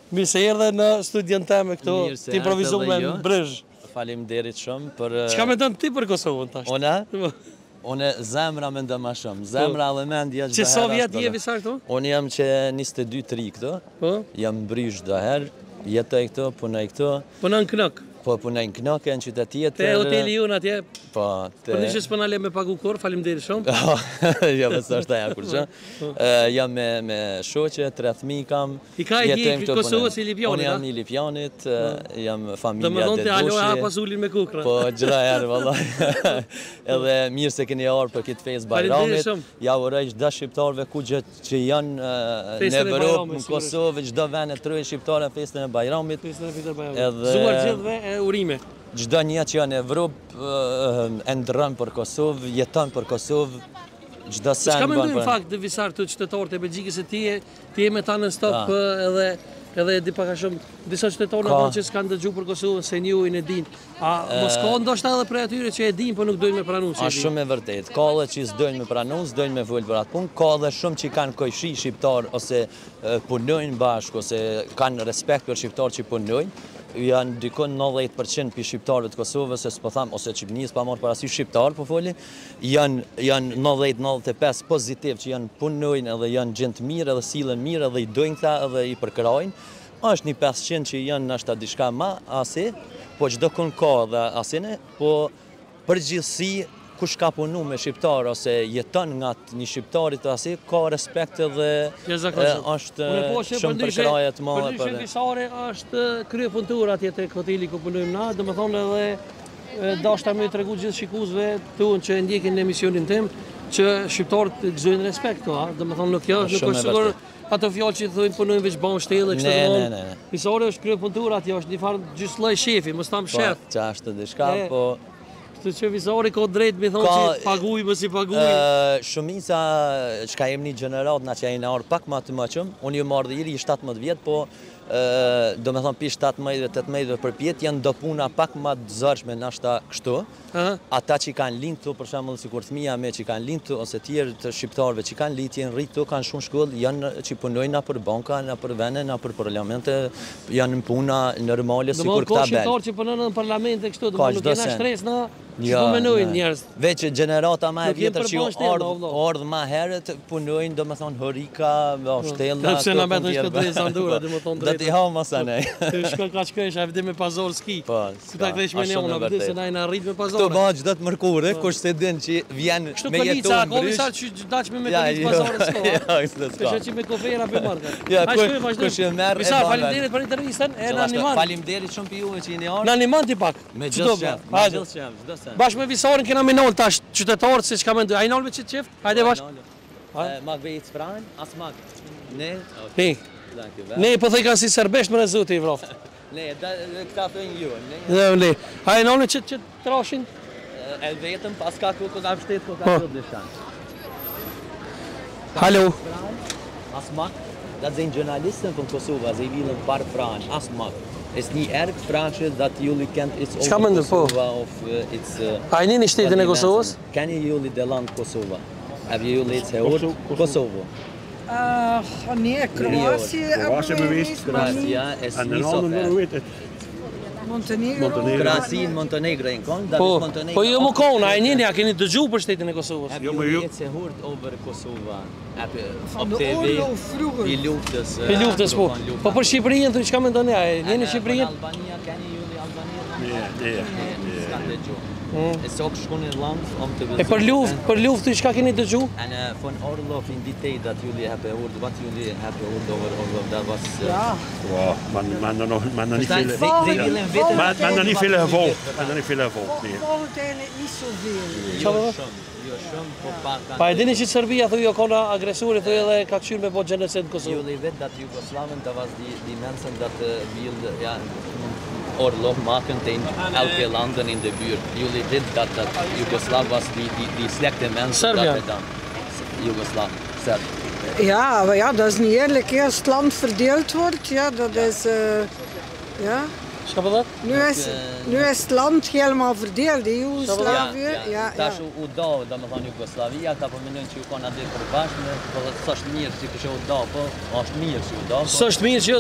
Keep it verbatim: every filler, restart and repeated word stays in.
Mi se erdhe në studion teme këtu, ti improvizove në Brezh. Faleminderit shumë për... Çka mendon ti për Kosovën tash? Ona? Unë zemra me ndë ma shumë, zemra dhe mendja që sa vjet je Visar këtu? Unë jam që njëzet e dy tri këtu, jam Brysh do herë, jetoj këtu, punoj këtu. Punoj në Knok? Po, punoj në Knok, e në qytet tjetër. Te hoteli ju në atje? Po, te... Për një që s'pëna le me pagu kur, faleminderit shumë. Jo, me së është aja kur që. Jam me shoqe, tre fëmijë kam. I ka i di Kosovës i Lipjanit, Unë jam i Lipjanit, jam familja Dedushi. Dhe më thonë të alo e pasullin me kukra. Po, gjëra herë, vallaj. Edhe mirë se keni arë për këtë fejs Bajramit. Ja uroj çdo shqiptarëve ku gjë që janë në Evropë, në Kosovë, çdo vend e troj shqiptarë në festën e Bajramit. Zuar gjithve e urime. Çdo një që janë në Evropë e ndërron për Kosovë, jeton për Kosovë, çdo sen. Çka mendoj në fakt të Visar të qytetarët e Belgjikës se ti ti je me ta në stop edhe edhe di pak a shumë disa qytetarë në që s'kanë dëgju për Kosovën se njohin e din. A mos ka ndoshta edhe prej atyre që e din po nuk dojnë me pranu se e din? A shumë e vërtet. Ka edhe që s'dojnë me pranu, s'dojnë me vol për atë punë, ka edhe shumë që kanë kojshi shqiptar ose punojnë bashkë ose kanë respekt për shqiptar që punojnë. Janë dikon nëntëdhjetë përqind për shqiptarëve të Kosovës, se s'po tham, ose Çipnis pa marrë parasysh shqiptar po foli, janë janë nëntëdhjetë nëntëdhjetë e pesë pozitiv që janë punojnë edhe janë gjë të mirë edhe sillen mirë edhe i dojnë këta edhe i përkrajnë. Është një pesëqind që janë nashta diçka më asi, po çdo kënd ka dhe asine, po përgjithësi kush ka punu me shqiptar ose jeton nga një shqiptarit asi, ka respekt edhe është shumë përkraje të madhe. Për ndryshe Visari është krye punëtor atje te hoteli ku punojmë na, domethënë edhe dashta më tregu gjithë shikuesve tuan që ndjekin në emisionin tim që shqiptarët gëzojnë respekt këtu, ha, domethënë nuk kjo nuk është sigur ato fjalë që thonë punojnë veç bën shtellë kështu domethënë. Visari është krye punëtor atje, është një farë gjys lloj shefi, mos tam shef. Po, ç'është diçka, po Të që Visari ka drejt me thonë që paguj më si paguj? Shumica që ka jem një gjenerat nga që e në arë pak ma të më qëmë, unë ju marrë dhe iri i shtatëmbëdhjetë vjetë, po do me thonë pi shtatëmbëdhjetë dhe tetëmbëdhjetë për pjetë janë do puna pak ma të zërshme nashta kështu. Ata që kanë linë të, për shembull sikur fëmija me që kanë linë të, ose tjerë të shqiptarëve që kanë linë të jenë rritë të, kanë shumë shkollë, janë që punojnë na për banka, na për vene, na për parlamente, janë në puna normale sikur këta belë. Ka shqiptarë që punojnë në parlamente kështu, do nuk jena shtres na që punojnë njerëz. Veç gjenerata ma e vjetër që ardhë ma herët punojnë, do me thonë horika, shtella, t'i ha masa nej. Të shko ka qëkësh, a vdi me pazor s'ki. Këta këthesh me një unë, a vdi se na i në rrit me pazor. Këto ba gjithë të mërkure, kush se din që vjen me jetu në brysh. Kështu që daq me me të një pazorë s'ka. Kështu që me kofera për marka. Kush e merë e Visar, falimderit për intervistën, e në animan. Falimderit shumë për juve që jeni arë. Në animan t'i pak. Me gjithë qef, me gjithë qef, gjithë sen. Bashkë me Visarin kena me nol tash qytetarët se që ka me ndu. A i nol me qitë qift? Hajde bashkë. Mag vejtë spranë, as mag. Ne? Ne. Ne po thej kanë si serbesht më në zote i vroftë. Ne, këta thëjnë ju. Ne, a i nol me qitë qitë trashin? E vetëm pas ka ku ka vështet ku ka rrëd nishan. Hallo. As mag. Dat zijn journalisten van Kosovo, ze willen een paar vragen. As mag. Is niet erg vragen dat jullie kent iets over Kosovo of iets... A je niet in steden in Kosovo? Kennen jullie de land Kosovo? Hebben jullie iets gehoord? Kosovo. Uh, nee, Kroatië Kroatië beweest. Kroatië is niet zo ver. Montenegro. Kroatië en Montenegro in kon, dat is Montenegro. Po jo më kon, a e njeni, a keni dëgju për shtetin e Kosovës? Hebben jullie iets gehoord over Kosovo? Van de oorlog vroeger. Die luchters. Die luchters, po. Po për Shqipërinë, të çka mendoni a? Njeni Shqipërinë? Albania, kennen jullie Albania? Nee, nee. Het is ook schoon in land om te E për luft, për luft, të çka keni dëgju? En uh, van oorlog in die tijd dat jullie hebben gehoord, wat jullie hebben gehoord over oorlog, dat was... Uh, ja. Wow, man, man, man, man, man, niet veel... Ze willen weten... Man, man, man, niet veel gevolgd. Man, niet veel gevolgd, nee. Volgt eigenlijk niet zoveel. Jo shumë, po pak... Pa e dini që Serbia, thuj, jo kona agresuri, thuj edhe ka këshyrë me po genocid në Kosovë. Jullie weet dat Joegoslaven, dat was die, die mensen dat uh, wilden, ja, oorlog maken tegen elke landen in de buurt. Jullie dit dat dat Joegoslav was die, die, die slechte mensen Serbia. dat dan. Joegoslav, Serb. Ja, maar ja, dat is niet eerlijk. Hè. Als het land verdeeld wordt, ja, dat is... Uh, ja. Çka po thot? Nu is, nu is het land helemaal verdeeld, in Joegoslavië. Ja, ja. Ja, Tash u do, domethënë Jugoslavia, ata po mendojnë që u kanë atë përbashkë, po s'është mirë si kështu u do, po është mirë si u do. S'është mirë që